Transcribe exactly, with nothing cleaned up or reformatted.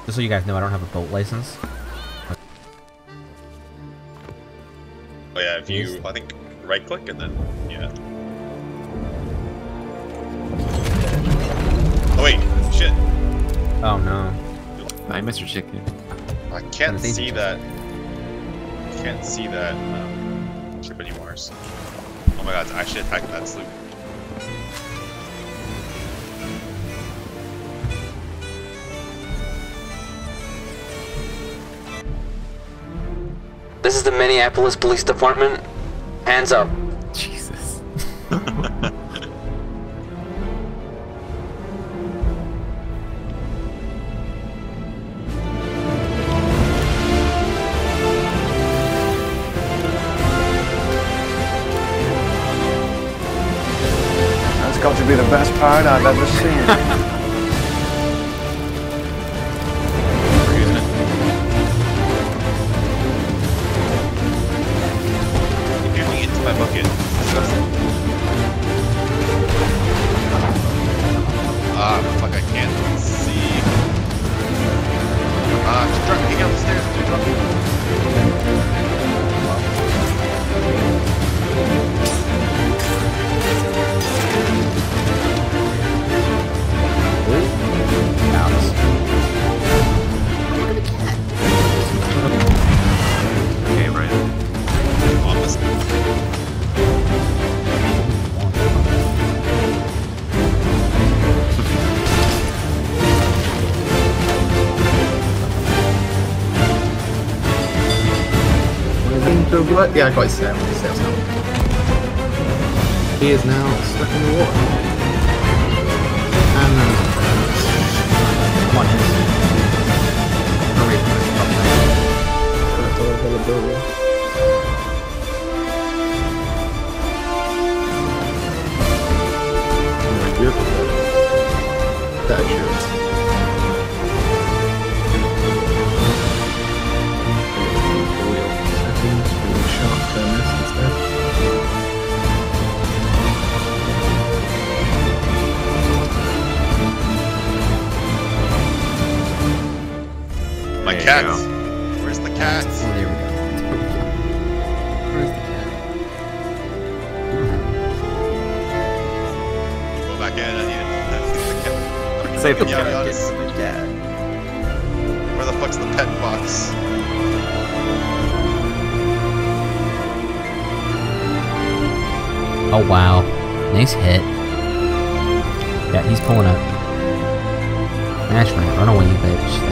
Just so you guys know, I don't have a boat license. Oh yeah, if you, I think, right click and then, yeah. Oh wait, shit. Oh no. Hi, Mister Chicken. I can't see that. I can't see that um, ship anymore. So. Oh my god, it's actually attacking that sloop. This is the Minneapolis Police Department. Hands up. Jesus. That's got to be the best part I've ever seen. My bucket. Ah, fuck, I can't see. Ah, just drop me down the stairs, dude. Drop me. Okay, right. On this. Yeah, I got his sail. His sail's now. He is now stuck in the water. And then come on, yes. Hurry up. That's yours. My cat. Where's the cat? Oh, there we go. Where's the cat? Go back in. I need it. The cat. Save the Yeah, cat. honest. Where the fuck's the pet box? Oh wow. Nice hit. Yeah, he's pulling up. Smash right, run away, you bitch.